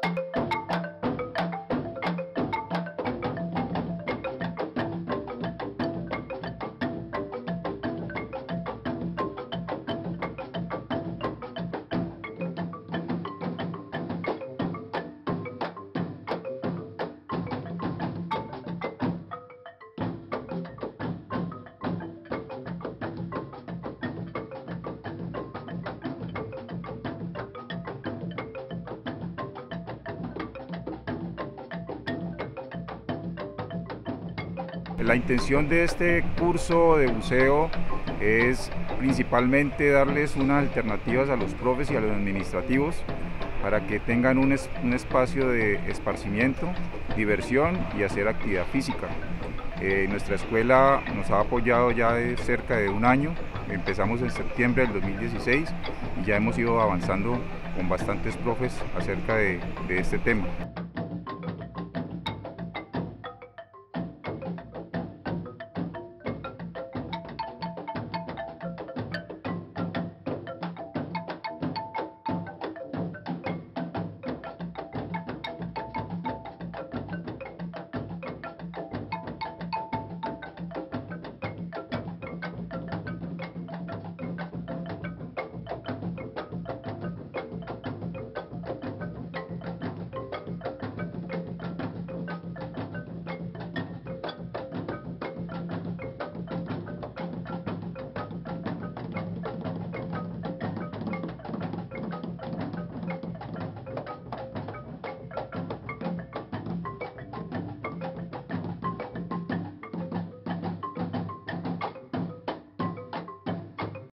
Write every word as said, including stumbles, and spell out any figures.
La intención de este curso de buceo es principalmente darles unas alternativas a los profes y a los administrativos para que tengan un, es, un espacio de esparcimiento, diversión y hacer actividad física. Eh, nuestra escuela nos ha apoyado ya de cerca de un año, empezamos en septiembre del dos mil dieciséis y ya hemos ido avanzando con bastantes profes acerca de, de este tema.